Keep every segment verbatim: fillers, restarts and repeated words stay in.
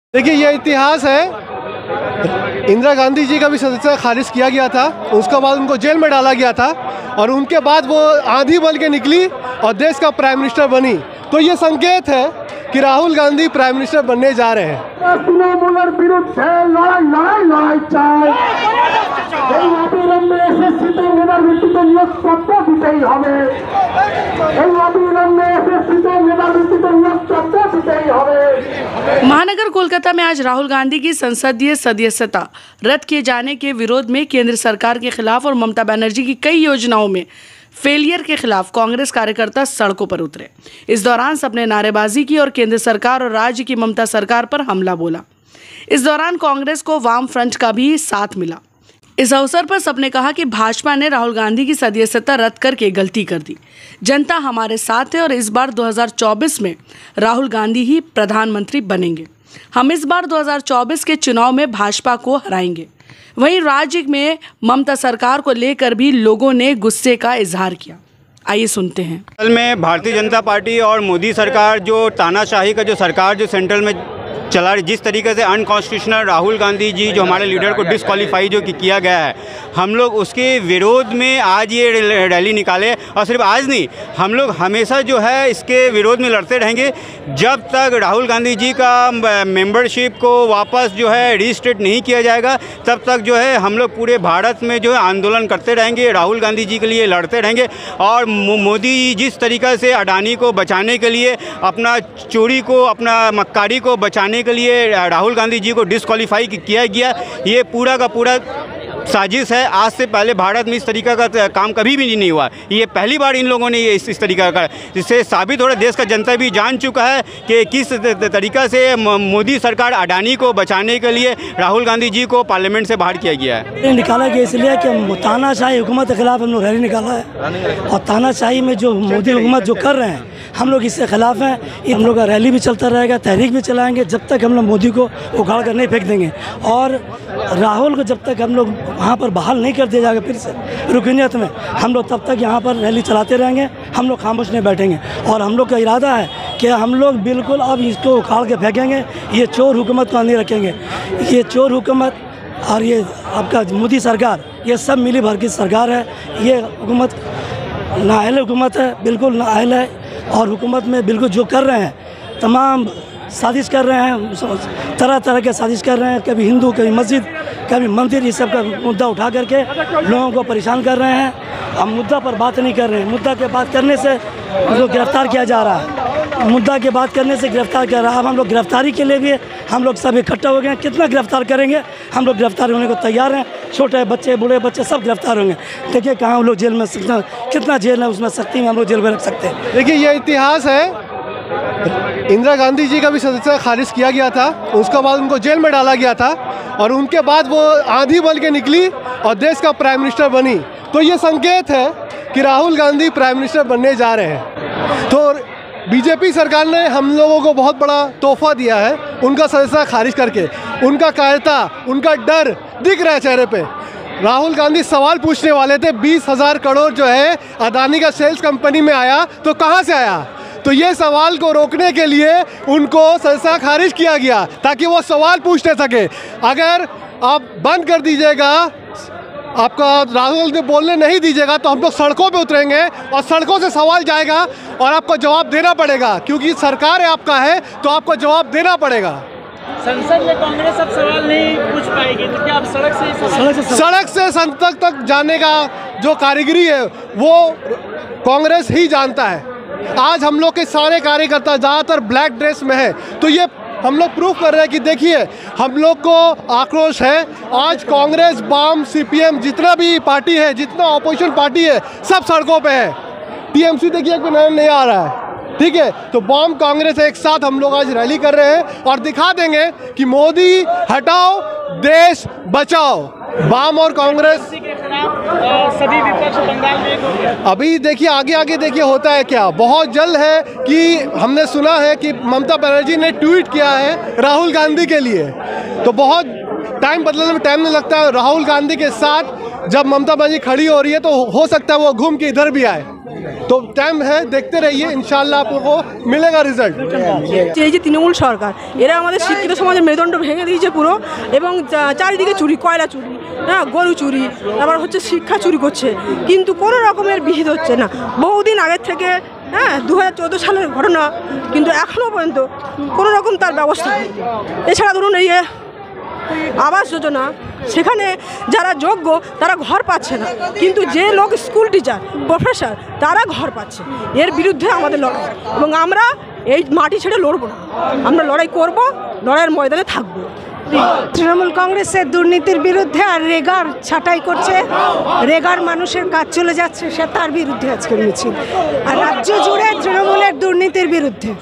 देखिए, ये इतिहास है। इंदिरा गांधी जी का भी सदस्यता खारिज किया गया था, उसके बाद उनको जेल में डाला गया था और उनके बाद वो आंधी बन के निकली और देश का प्राइम मिनिस्टर बनी। तो ये संकेत है कि राहुल गांधी प्राइम मिनिस्टर बनने जा रहे हैं। तृणमूलेर बिरुद्धे लड़ाई लड़ाई लड़ाई चाই এই অবিলম্বে এসএসসিতে মেধার ভিত্তিতে নিয়োগ পত্র দিতেই হবে এই অবিলম্বে এসএসসিতে মেধার ভিত্তিতে নিয়োগ পত্র দিতেই হবে। महानगर कोलकाता में आज राहुल गांधी की संसदीय सदस्यता रद्द किए जाने के विरोध में केंद्र सरकार के खिलाफ और ममता बनर्जी की कई योजनाओं में फेलियर के खिलाफ कांग्रेस कार्यकर्ता सड़कों पर उतरे। इस दौरान सबने नारेबाजी की और केंद्र सरकार और राज्य की ममता सरकार पर हमला बोला। इस दौरान कांग्रेस को वाम फ्रंट का भी साथ मिला। इस अवसर पर सबने कहा कि भाजपा ने राहुल गांधी की सदस्यता रद्द करके गलती कर दी। जनता हमारे साथ है और इस बार दो हज़ार चौबीस में राहुल गांधी ही प्रधानमंत्री बनेंगे। हम इस बार दो हज़ार चौबीस के चुनाव में भाजपा को हराएंगे। वहीं राज्य में ममता सरकार को लेकर भी लोगों ने गुस्से का इजहार किया। आइए सुनते हैं। असल में भारतीय जनता पार्टी और मोदी सरकार जो तानाशाही का जो सरकार जो सेंट्रल में चला रही, जिस तरीके से अनकॉन्स्टिट्यूशनल राहुल गांधी जी जो हमारे लीडर को डिस्क्वालीफाई जो कि किया गया है, हम लोग उसके विरोध में आज ये रैली निकाले। और सिर्फ आज नहीं, हम लोग हमेशा जो है इसके विरोध में लड़ते रहेंगे जब तक राहुल गांधी जी का मेंबरशिप को वापस जो है रिस्टेट नहीं किया जाएगा, तब तक जो है हम लोग पूरे भारत में जो है आंदोलन करते रहेंगे, राहुल गांधी जी के लिए लड़ते रहेंगे। और मोदी जिस तरीके से अडानी को बचाने के लिए, अपना चोरी को, अपना मक्कारी को बचाने के लिए राहुल गांधी जी को डिस्क्वालीफाई किया गया, ये पूरा का पूरा साजिश है। आज से पहले भारत में इस तरीका का काम कभी भी नहीं हुआ, ये पहली बार इन लोगों ने ये इस, इस तरीका का, जिससे साबित हो रहा है, देश का जनता भी जान चुका है कि किस तरीका से मोदी सरकार अडानी को बचाने के लिए राहुल गांधी जी को पार्लियामेंट से बाहर किया गया है। निकाला गया इसलिए कि तानाशाही हुकूमत के खिलाफ हम लोग रैली निकाला है और तानाशाही में जो मोदी हुकूमत जो कर रहे हैं, हम लोग इससे खिलाफ हैं। हम लोग का रैली भी चलता रहेगा, तहरीक भी चलाएंगे जब तक हम लोग मोदी को उखाड़ कर नहीं फेंक देंगे। और राहुल को जब तक हम लोग वहाँ पर बहाल नहीं कर दिया जाएगा फिर से रुकनीयत में, हम लोग तब तक यहाँ पर रैली चलाते रहेंगे, हम लोग खामोश नहीं बैठेंगे। और हम लोग का इरादा है कि हम लोग बिल्कुल अब इसको उखाड़ के फेंकेंगे, ये चोर हुकूमत को नहीं रखेंगे। ये चोर हुकूमत और ये आपका मोदी सरकार, ये सब मिली भर की सरकार है। ये हुकूमत नाअहल हुकूमत है, बिल्कुल नाअहल है। और हुकूमत में बिल्कुल जो कर रहे हैं, तमाम साजिश कर रहे हैं, तरह तरह के साजिश कर रहे हैं, कभी हिंदू, कभी मस्जिद, कभी मंदिर, ये सब का मुद्दा उठा करके लोगों को परेशान कर रहे हैं। हम मुद्दा पर बात नहीं कर रहे हैं, मुद्दा के बात करने से जो गिरफ्तार किया जा रहा है, मुद्दा के बात करने से गिरफ्तार कर रहा है। अब हम लोग गिरफ्तारी के लिए भी हम लोग सब इकट्ठा हो गए हैं। कितना गिरफ्तार करेंगे, हम लोग गिरफ्तार होने को तैयार हैं। छोटे बच्चे, बूढ़े बच्चे सब गिरफ्तार होंगे। देखिए कहाँ हम लोग जेल में, कितना जेल है, उसमें सख्ती में हम लोग जेल में रख सकते हैं। देखिए, ये इतिहास है। इंदिरा गांधी जी का भी सदस्यता खारिज किया गया था, उसके बाद उनको जेल में डाला गया था और उनके बाद वो आंधी बन के निकली और देश का प्राइम मिनिस्टर बनी। तो ये संकेत है कि राहुल गांधी प्राइम मिनिस्टर बनने जा रहे हैं। तो बीजेपी सरकार ने हम लोगों को बहुत बड़ा तोहफा दिया है, उनका सदस्यता खारिज करके। उनका कायरता, उनका डर दिख रहा है चेहरे पे। राहुल गांधी सवाल पूछने वाले थे, बीस हजार करोड़ जो है अदानी का सेल्स कंपनी में आया तो कहाँ से आया। तो ये सवाल को रोकने के लिए उनको सदस्यता खारिज किया गया ताकि वो सवाल पूछने सके। अगर आप बंद कर दीजिएगा, आपका राहुल ने बोलने नहीं दीजिएगा, तो हम लोग सड़कों पे उतरेंगे और सड़कों से सवाल जाएगा और आपको जवाब देना पड़ेगा, क्योंकि सरकार आपका है तो आपको जवाब देना पड़ेगा। संसद में कांग्रेस अब सवाल नहीं पूछ पाएगी, तो क्या आप सड़क से सड़क से सड़क से संसद तक जाने का जो कारीगरी है वो कांग्रेस ही जानता है। आज हम लोग के सारे कार्यकर्ता ज़्यादातर ब्लैक ड्रेस में है, तो ये हम लोग प्रूफ कर रहे हैं कि देखिए हम लोग को आक्रोश है। आज कांग्रेस, वाम, सीपीएम, जितना भी पार्टी है, जितना ऑपोजिशन पार्टी है, सब सड़कों पे है। टीएमसी देखिए कोई नया नहीं आ रहा है, ठीक है। तो वाम, कांग्रेस एक साथ हम लोग आज रैली कर रहे हैं और दिखा देंगे कि मोदी हटाओ, देश बचाओ। वाम और कांग्रेस के खिलाफ सभी विपक्ष बंगाल में एक हो गया। अभी देखिए आगे आगे देखिए होता है क्या। बहुत जल्द है कि हमने सुना है कि ममता बनर्जी ने ट्वीट किया है राहुल गांधी के लिए, तो बहुत टाइम बदलने में टाइम नहीं लगता है। राहुल गांधी के साथ जब ममता बनर्जी खड़ी हो रही है तो हो सकता है वो घूम के इधर भी आए। तो टाइम है, देखते रहिए, इंशाल्लाह आपको मिलेगा रिजल्ट। এই যে তৃণমূল সরকার এরা আমাদের শিক্ষিত সমাজের মেরুদণ্ড ভেঙে দিয়েছে পুরো, এবং চা- চারিদিকে চুরি, কয়লা চুরি, হ্যাঁ গরু চুরি, তারপর হচ্ছে শিক্ষা চুরি করছে, কিন্তু কোনো রকমের বিহিত হচ্ছে না। বহুদিন আগের থেকে, হ্যাঁ দু হাজার চোদ্দো সালের ঘটনা, কিন্তু এখনও পর্যন্ত কোনো রকম তার ব্যবস্থা নেই। এছাড়া ধরুন এই যে আবাস যোজনা, সেখানে যারা যোগ্য তারা ঘর পাচ্ছে না, কিন্তু যে লোক স্কুল টিচার, প্রফেসর, তারা ঘর পাচ্ছে। এর বিরুদ্ধে আমাদের লড়াই, এবং আমরা এই মাটি ছেড়ে লড়বো না, আমরা লড়াই করব, লড়াইয়ের ময়দানে থাকবো। তৃণমূল কংগ্রেসের দুর্নীতির বিরুদ্ধে, আর রেগার ছাঁটাই করছে, রেগার মানুষের কাজ চলে যাচ্ছে, সে তার বিরুদ্ধে আজকের মিছিল। আর রাজ্য জুড়ে তৃণমূলের দুর্নীতির বিরুদ্ধে।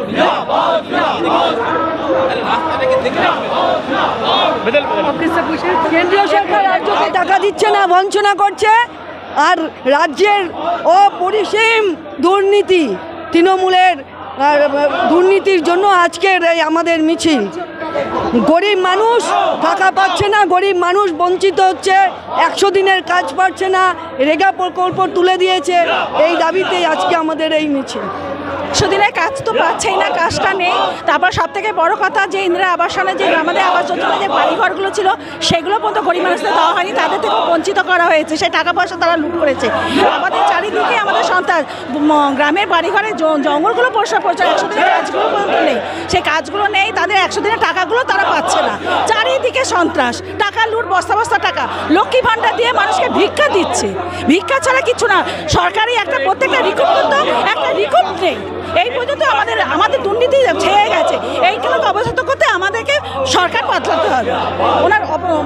কেন্দ্রীয় সরকার রাজ্যকে টাকা দিচ্ছে না, বঞ্চনা করছে, আর রাজ্যের অপরিসীম দুর্নীতি, তৃণমূলের আর দুর্নীতির জন্য আজকের এই আমাদের মিছিল। গরিব মানুষ টাকা পাচ্ছে না, গরিব মানুষ বঞ্চিত হচ্ছে, একশো দিনের কাজ পাচ্ছে না, রেগা প্রকল্প তুলে দিয়েছে, এই দাবিতেই আজকে আমাদের এই মিছিল। একশো দিনের কাজ তো পাচ্ছেই না, কাজটা নেই। তারপর সব থেকে বড় কথা যে ইন্দিরা আবাসনে যে আমাদের আবাস যোজনা যে বাড়িঘরগুলো ছিল, সেগুলো পর্যন্ত গরিব মানুষদের দেওয়া হয়নি, তাদের থেকে বঞ্চিত করা হয়েছে, সেই টাকা পয়সা তারা লুট করেছে। আমাদের চারিদিকে আমাদের সন্তান গ্রামের বাড়িঘরের জঙ্গলগুলো পরিষ্কার করছে, একশো দিনের কাজগুলো পর্যন্ত নেই, সেই কাজগুলো নেই, তাদের একশো দিনের টাকাগুলো তারা পাচ্ছে না। চারিদিকে সন্ত্রাস, টাকা লুট, বস্তা বস্তা টাকা, লক্ষ্মী ভাণ্ডার দিয়ে মানুষকে ভিক্ষা দিচ্ছে, ভিক্ষা ছাড়া কিছু না। সরকারি একটা প্রত্যেকটা রিকুপ করতো, একটা রিকুপ নেই। এই পর্যন্ত আমাদের আমাদের দুর্নীতি ছেয়ে গেছে। এইগুলোকে অবসাদ করতে আমাদেরকে সরকার পাঠাতে হবে। ওনার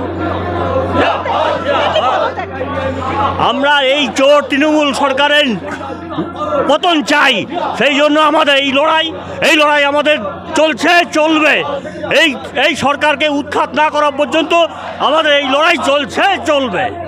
আমরা এই চোর তৃণমূল সরকারের পতন চাই, সেই জন্য আমাদের এই লড়াই এই লড়াই আমাদের চলছে, চলবে। এই এই সরকারকে উৎখাত না করা পর্যন্ত আমাদের এই লড়াই চলছে, চলবে।